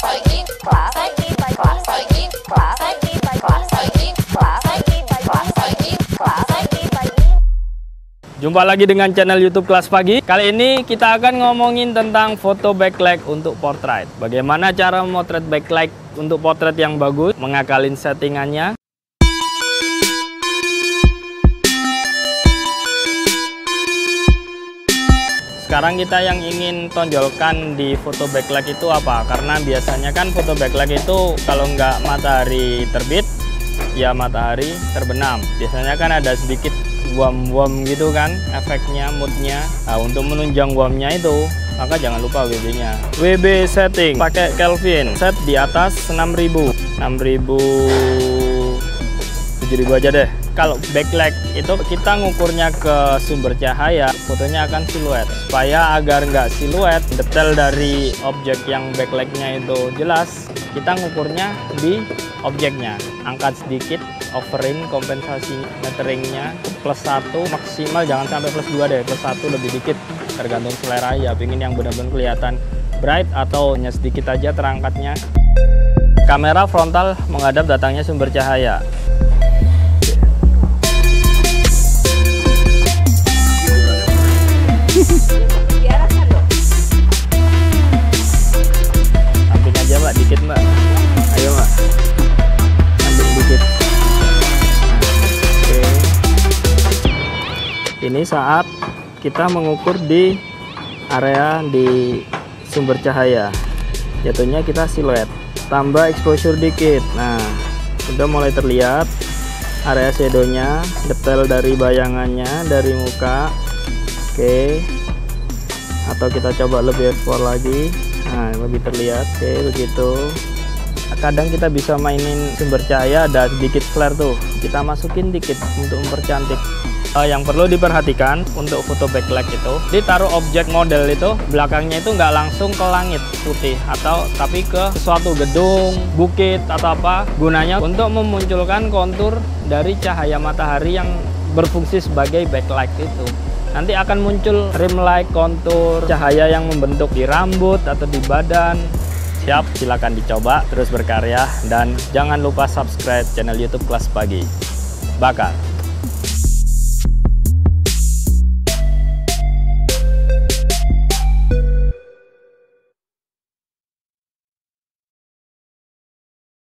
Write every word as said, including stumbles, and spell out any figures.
pagi, kelas pagi, kelas pagi, kelas pagi, kelas pagi, kelas pagi, kelas pagi, kelas pagi. Jumpa lagi dengan channel YouTube Kelas Pagi. Kali ini kita akan ngomongin tentang foto backlight untuk portrait. Bagaimana cara memotret backlight untuk portrait yang bagus, mengakalin settingannya. Sekarang kita yang ingin tonjolkan di foto backlight itu apa? Karena biasanya kan foto backlight itu kalau nggak matahari terbit, ya matahari terbenam. Biasanya kan ada sedikit warm-warm gitu kan, efeknya, moodnya. Nah, untuk menunjang warmnya itu, maka jangan lupa W B-nya. W B setting, pakai Kelvin, set di atas enam ribu, enam ribu, tujuh ribu aja deh. Kalau backlight itu kita ngukurnya ke sumber cahaya, fotonya akan siluet. Supaya agar nggak siluet, detail dari objek yang backlightnya itu jelas, kita ngukurnya di objeknya. Angkat sedikit, overin, kompensasi meteringnya, plus satu, maksimal jangan sampai plus dua deh, plus satu lebih dikit, tergantung selera ya, pingin yang benar-benar kelihatan bright atau hanya sedikit aja terangkatnya. Kamera frontal menghadap datangnya sumber cahaya. Samping aja mbak, dikit mbak, ayo mbak, samping dikit. Oke, ini saat kita mengukur di area di sumber cahaya, jatuhnya kita siluet, tambah exposure dikit. Nah, sudah mulai terlihat area shadownya, detail dari bayangannya dari muka. Oke, atau kita coba lebih explore lagi, nah lebih terlihat. Oke, begitu. Kadang kita bisa mainin sumber cahaya, ada sedikit flare tuh, kita masukin dikit untuk mempercantik. Uh, yang perlu diperhatikan untuk foto backlight itu, ditaruh objek model itu belakangnya itu nggak langsung ke langit putih, atau tapi ke suatu gedung, bukit atau apa. Gunanya untuk memunculkan kontur dari cahaya matahari yang berfungsi sebagai backlight itu. Nanti akan muncul rim light, kontur cahaya yang membentuk di rambut atau di badan. Siap, silakan dicoba, terus berkarya, dan jangan lupa subscribe channel YouTube Kelas Pagi. Bakar.